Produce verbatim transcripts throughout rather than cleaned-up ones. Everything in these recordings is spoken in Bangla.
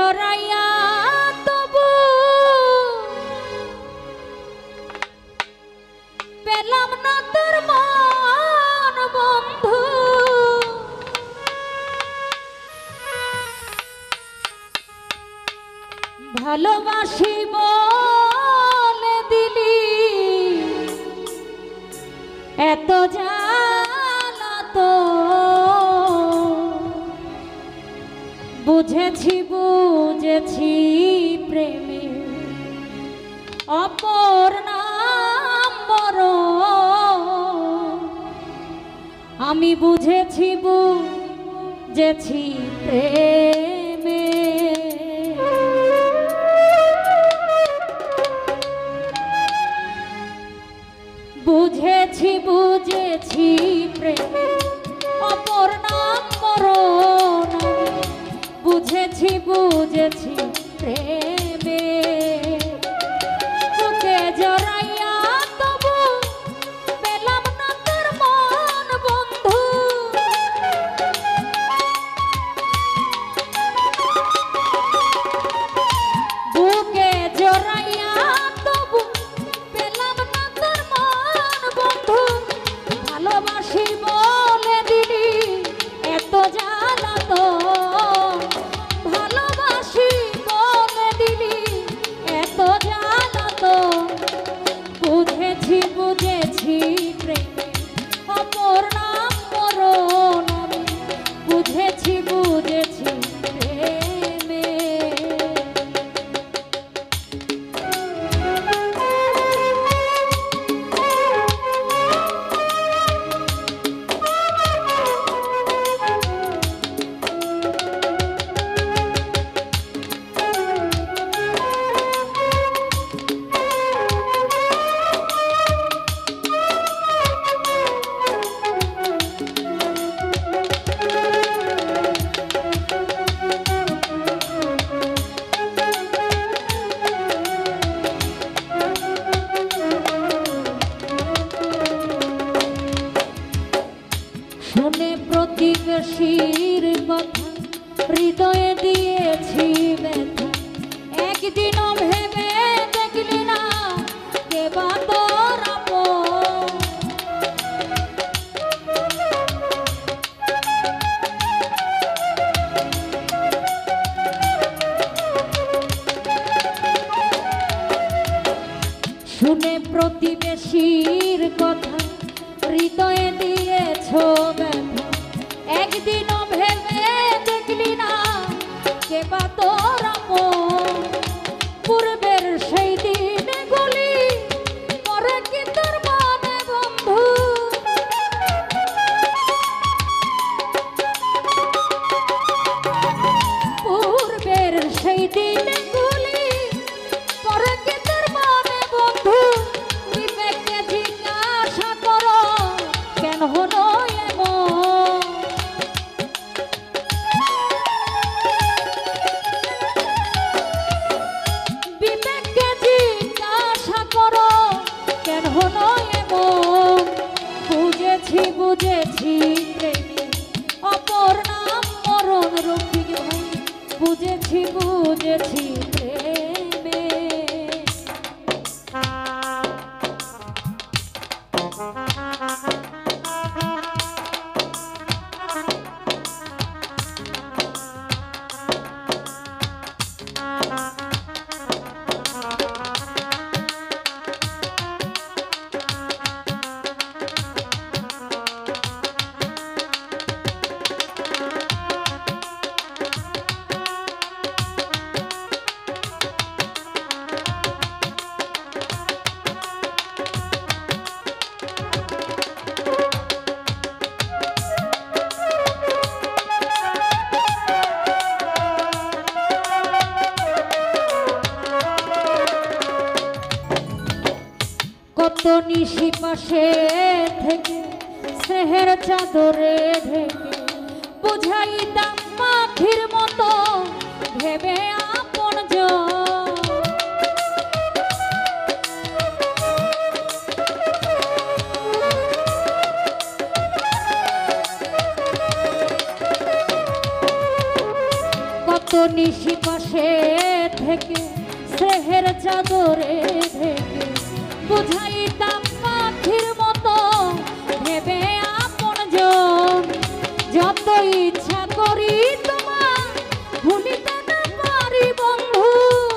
জড়াইয়া তবু পেলাম না তোর মন বন্ধু। ভালোবাসি বলে দিলি এত জ্বালা তো বুঝেছি বুঝেছি প্রেমে অপর নাম মরণ। আমি বুঝেছি বুঝেছি প্রেমে বুঝেছি বুঝেছি প্রেমে অপর নাম মরণ। বুঝেছি বুঝেছি প্রেমে তোকে জড়াইয়া তবু পেলাম না তোর মন বন্ধু। বুকে জড়াইয়া তবু পেলাম না তোর মন বন্ধু। ভালোবাসি বলে দিলি এত জ্বালা তো বুঝেছি বুঝেছি প্রেমে অপর নাম মরণ। আমি বুঝেছি বুঝেছি প্রেমে শুনে প্রতিবেশীর কথা হৃদয়ে দিয়েছি ব্যথা। একদিনও ভেবে দেখলি না কে বা তোর আপন। শুনে প্রতিবেশীর কথা হৃদয়ে দিয়েছ ব্যথা। একদিনও ভেবে দেখলি না কে বা তোর আপন। পূর্বের সেই দিন গুলি পরে কি তোর মনে বন্ধু। পূর্বের সেই দিন গুলি পরে কি তোর মনে বন্ধু। বিবেককে জিজ্ঞাসা করো কেন হলো এমন। বিবেককে জিজ্ঞাসা করো কেন হলো এমন। বুঝেছি বুঝেছি প্রেমে অপর নাম মরণ। রফিক ভাই বুঝেছি বুঝেছি প্রেমে কত নিশি পাশে থেকে স্নেহের চাদরে ঢেকে বুঝাইতাম পাখির মতো ভেবে আপন জন। কত নিশি পাশে থেকে স্নেহের চাদরে ঢেকে বুঝাইতাম পাখির মতো ভেবে আপনজন যত ইচ্ছা করি তোমার ভুলিতে না পারি বন্ধু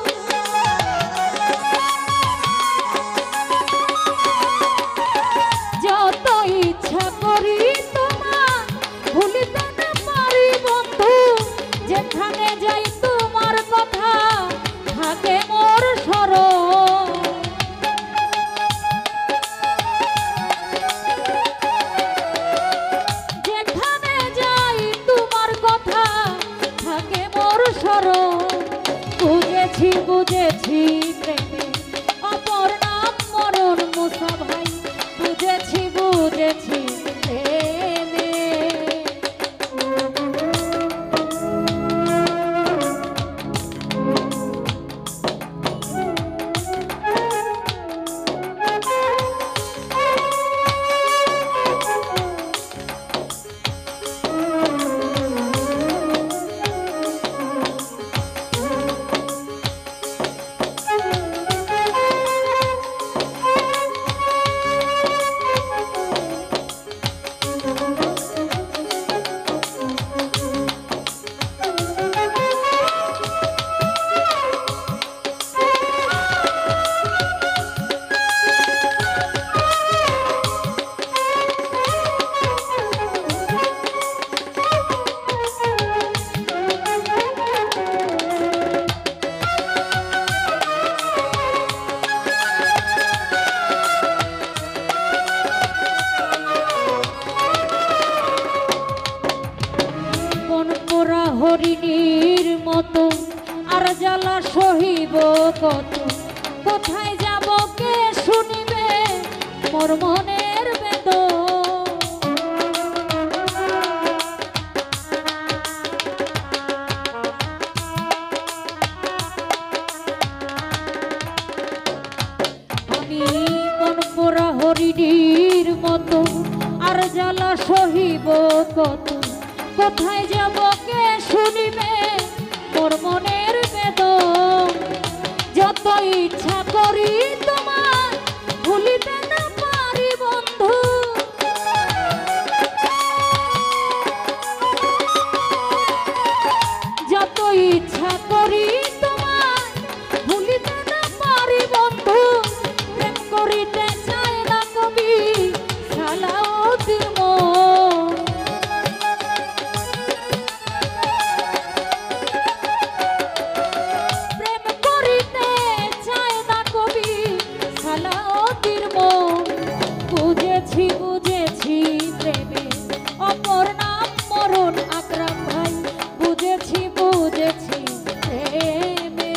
যত ইচ্ছা করি তোমার ভুলিতে না পারি বন্ধু যেখানে যাই তোমার কথা থাকে মোর স্মরণ যেখানে যাই তোমার কথা থাকে মোর স্মরণ বুঝেছি বুঝেছি প্রেমে অপর নাম মরণ মুসা ভাই বুঝেছি বুঝেছি প্রেমে হরিণীর মতো আর জ্বালা সহিব কত কোথায় যাব কে শুনিবে মোর মনের বেদন আমি মন পোড়া হরিণীর মতো আর জ্বালা সহিব কত কোথায় যাব কে শুনিবে মোর মনের বেদন যত ইচ্ছা করি তোমার ভুলিতে না পারি বন্ধু যত ইচ্ছা করি তোমার ভুলিতে না পারি বন্ধু প্রেম করিতে চায় না কবি সালাউদ্দিন মন বুঝেছি বুঝেছি প্রেমে অপর নাম মরণ আকরাম ভাই বুঝেছি বুঝেছি প্রেমে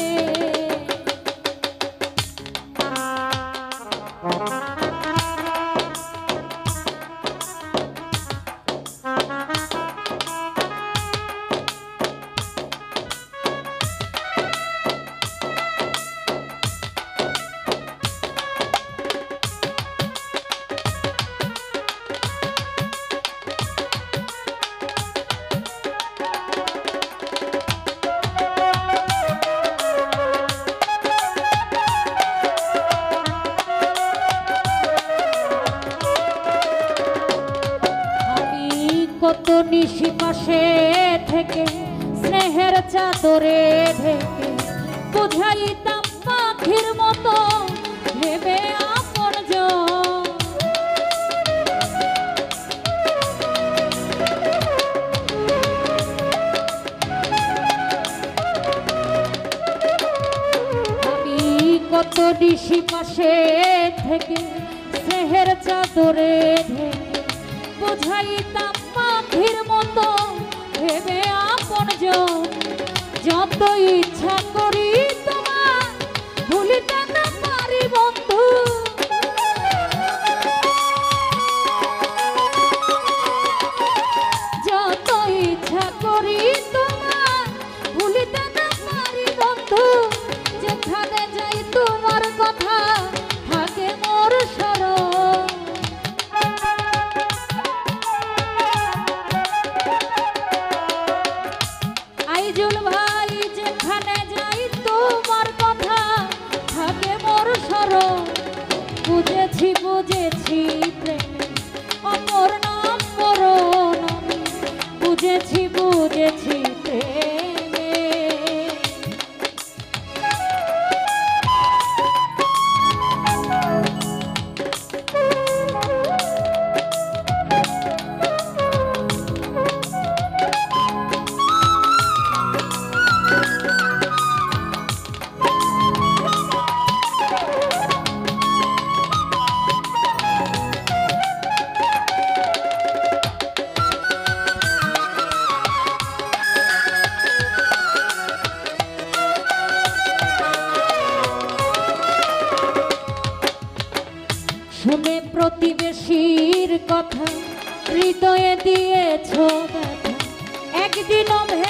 কত নিশি পাশে থেকে স্নেহের চাদরে ঢেকে বুঝাইতাম পাখির মতো ভেবে আপনজন আমি কত নিশি পাশে থেকে স্নেহের চাদরে ঢেকে বুঝাইতাম পাখির মতো ভেবে আপনজন যত ইচ্ছা করি তোমার ভুলিতে না পারি বন্ধু যত ইচ্ছা করি তোমার ভুলিতে না পারি বন্ধু যেখানে যাই তোমার কথা থাকে মোর স্মরণ আইজুল ভাই ডুবেছি প্রেমে। শুনে প্রতিবেশীর কথা হৃদয়ে দিয়েছ ব্যথা, একদিনও